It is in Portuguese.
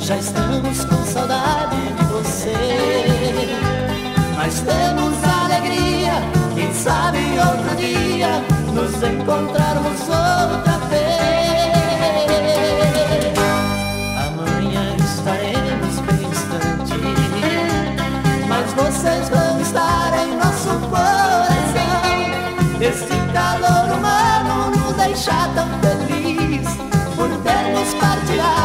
Já estamos com saudade de você, mas temos alegria, quem sabe outro dia nos encontrarmos outra vez. Amanhã estaremos bem distante, mas vocês vão estar em nosso coração. Esse calor humano nos deixa tão feliz por termos partilhado